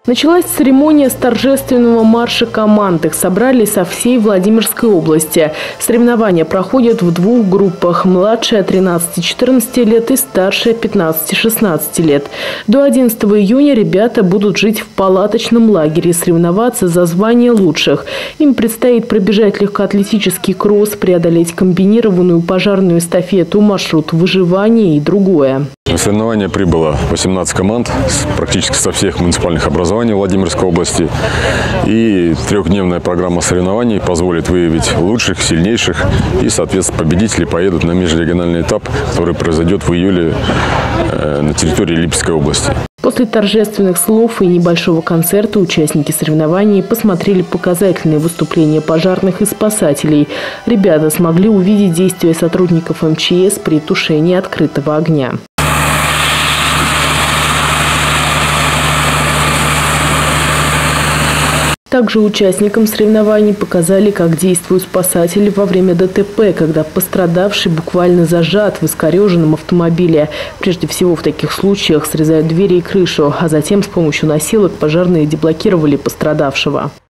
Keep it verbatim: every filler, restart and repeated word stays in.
Началась церемония с торжественного марша команд. Их собрали со всей Владимирской области. Соревнования проходят в двух группах – младшие от тринадцати-четырнадцати лет и старшие от пятнадцати-шестнадцати лет. До одиннадцатого июня ребята будут жить в палаточном лагере и соревноваться за звание лучших. Им предстоит пробежать легкоатлетический кросс, преодолеть комбинированную пожарную эстафету, маршрут выживания и другое. На соревнования прибыло восемнадцать команд практически со всех муниципальных образований Владимирской области. И трехдневная программа соревнований позволит выявить лучших, сильнейших. И, соответственно, победители поедут на межрегиональный этап, который произойдет в июле на территории Липецкой области. После торжественных слов и небольшого концерта участники соревнований посмотрели показательные выступления пожарных и спасателей. Ребята смогли увидеть действия сотрудников эм че эс при тушении открытого огня. Также участникам соревнований показали, как действуют спасатели во время дэ тэ пэ, когда пострадавший буквально зажат в искореженном автомобиле. Прежде всего в таких случаях срезают двери и крышу, а затем с помощью носилок пожарные деблокировали пострадавшего.